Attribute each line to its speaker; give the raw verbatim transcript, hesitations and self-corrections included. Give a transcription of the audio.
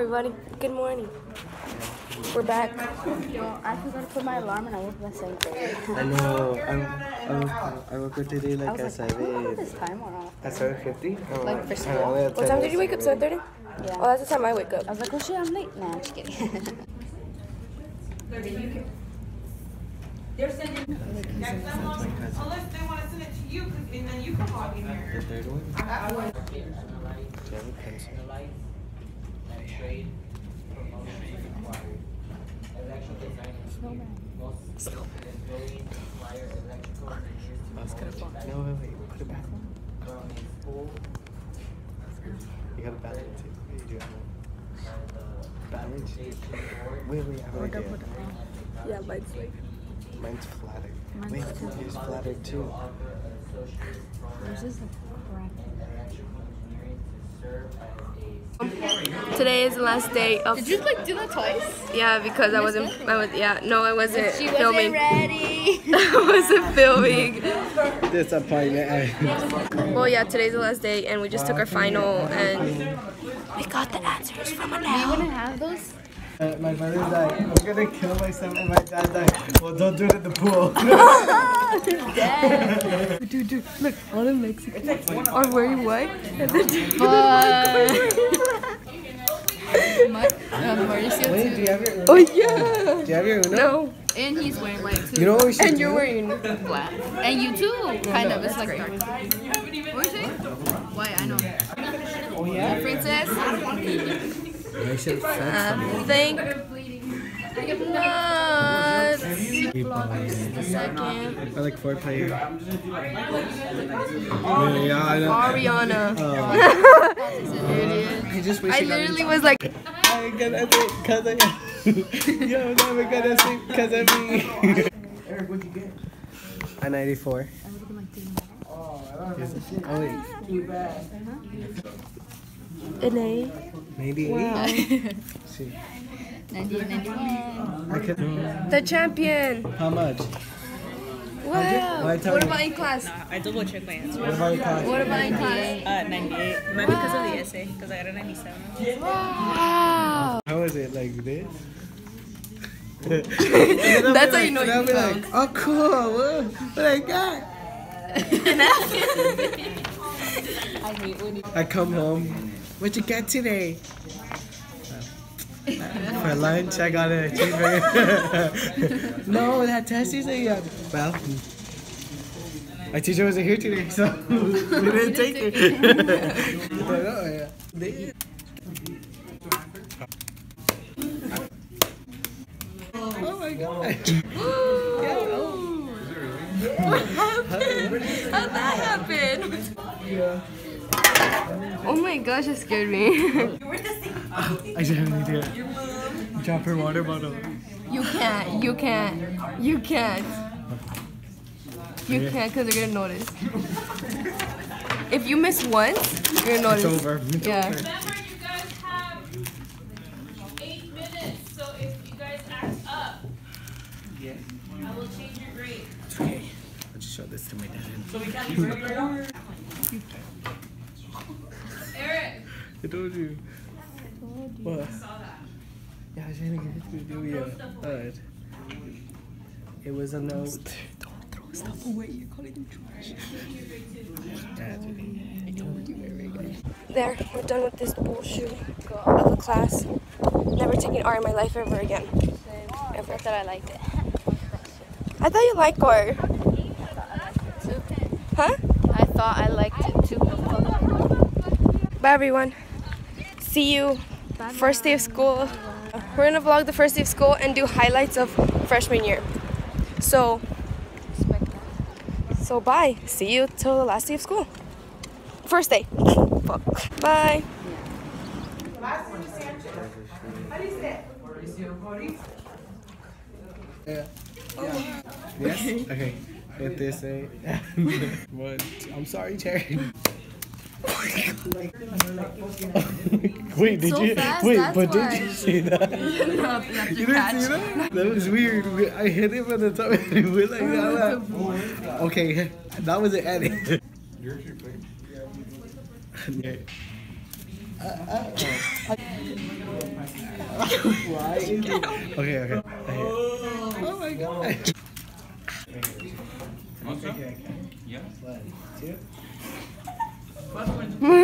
Speaker 1: everybody. Good morning. We're back.
Speaker 2: Well, I forgot to put my alarm and I woke up at seven thirty.
Speaker 3: I know. I, I, I woke up today like at
Speaker 2: I like, this
Speaker 3: seven.
Speaker 2: time or not?
Speaker 3: At seven fifty.
Speaker 2: Like for school?
Speaker 1: What time did you wake up? seven thirty?
Speaker 2: Yeah.
Speaker 1: Oh, that's the time I wake up.
Speaker 2: I was like, oh shit, I'm late. Nah, I'm just kidding.
Speaker 4: They're sending next envelope unless they want to send it to you, cause, and then you can log in
Speaker 3: The
Speaker 4: here.
Speaker 3: third one?
Speaker 4: I got one.
Speaker 3: Do you have a pencil? No, wait, wait. Put it back on. You got a balance too. You do have one. Balance? Wait, wait, I have an idea.
Speaker 1: Yeah, mine's like.
Speaker 3: Mine's flatter. Wait, yours flatter too.
Speaker 2: This is the
Speaker 1: Today is the last day of.
Speaker 2: Did you like do that twice?
Speaker 1: Yeah, because I wasn't. I was. Yeah, no, I wasn't
Speaker 2: She
Speaker 1: filming.
Speaker 2: wasn't ready.
Speaker 1: I wasn't filming.
Speaker 3: Disappointment.
Speaker 1: Well, yeah, today's the last day, and we just took our final, and we got the answers from
Speaker 2: Do you
Speaker 1: Anel.
Speaker 2: want to have those?
Speaker 3: Uh, my brother's like, I'm gonna kill myself, and my dad's like, well, don't do it in the pool.
Speaker 1: Dude, dude, look, all the Mexicans are wearing white, and then
Speaker 2: But Mar- uh, Mauricio
Speaker 3: Wait, do
Speaker 2: too.
Speaker 3: you have your Uno?
Speaker 1: oh yeah.
Speaker 3: Do you have your Uno?
Speaker 1: No,
Speaker 2: And he's wearing white too.
Speaker 3: You know what we should
Speaker 1: and
Speaker 3: do?
Speaker 1: you're wearing.
Speaker 2: black. And you too, kind of. It's like
Speaker 1: great.
Speaker 2: dark. What are you saying? Why? I know.
Speaker 3: Oh, yeah?
Speaker 2: Princess.
Speaker 3: I should have said
Speaker 1: I think not. The second.
Speaker 3: I like four players. Yeah, yeah, I know.
Speaker 1: Ariana.
Speaker 3: I just wish
Speaker 1: I
Speaker 3: you got
Speaker 1: literally was like,
Speaker 3: I'm gonna say cause of you. Yo, never gonna say cause of me. Eric, what'd you get? A ninety-four. Oh, wait.
Speaker 1: an A.
Speaker 3: ninety-eight? See.
Speaker 2: ninety-eight, ninety-one.
Speaker 3: I could.
Speaker 1: The champion.
Speaker 3: How much?
Speaker 1: Wow.
Speaker 3: Why tell
Speaker 1: What
Speaker 3: me?
Speaker 1: about in class?
Speaker 5: I double checked my answer.
Speaker 3: What about your class?
Speaker 1: What about in class?
Speaker 5: Uh, ninety-eight. Might be because of the essay, because I got a ninety-seven.
Speaker 1: Wow.
Speaker 3: How is it? Like this?
Speaker 1: That's how you know
Speaker 3: And I'll
Speaker 1: you
Speaker 3: be
Speaker 1: found.
Speaker 3: like, oh cool, what, what I got? I come home, what'd you get today? For lunch, I got a cheeseburger. No, that test is a, uh, well, my teacher wasn't here today, so we didn't take it. Oh, yeah. They- Oh my god.
Speaker 1: What happened? How'd that happen? Oh my gosh, it scared me.
Speaker 3: I should have an idea. Drop her water bottle.
Speaker 1: You can't, you can't, you can't. You
Speaker 3: Okay.
Speaker 1: can't because they're gonna notice. If you miss once, you're gonna notice.
Speaker 3: It's over. It's
Speaker 1: Yeah.
Speaker 3: over.
Speaker 4: Remember, you guys have eight minutes, so if you guys act up,
Speaker 3: Yeah.
Speaker 4: I will change your grade.
Speaker 3: It's okay. I'll just show this to my dad.
Speaker 4: Eric,
Speaker 3: I told you. What?
Speaker 4: I saw that.
Speaker 3: Yeah, I was trying to get it to do you. Alright. It was a note.
Speaker 1: Don't throw stuff away, you're calling them trash. There, we're done with this bullshit of a class. Never taking art in my life ever again. Ever.
Speaker 2: I thought I liked it.
Speaker 1: I thought you liked art. Huh?
Speaker 2: I thought I liked it too.
Speaker 1: Bye everyone. See you first day of school. We're gonna vlog the first day of school and do highlights of freshman year. So, so bye. See you till the last day of school. First day. Fuck. Bye.
Speaker 3: Yeah. Yes? Okay. Hit this thing. One. I'm sorry, Cherry. Wait, did
Speaker 2: so
Speaker 3: you?
Speaker 2: fast,
Speaker 3: wait,
Speaker 2: that's
Speaker 3: but
Speaker 2: why.
Speaker 3: did you see that?
Speaker 2: No,
Speaker 3: You didn't see that? That was weird. We- I hit him at the top and he went like that. Okay, that was an edit. Yeah. Okay, okay. Oh my god. Okay, okay, okay. Yeah. One, two.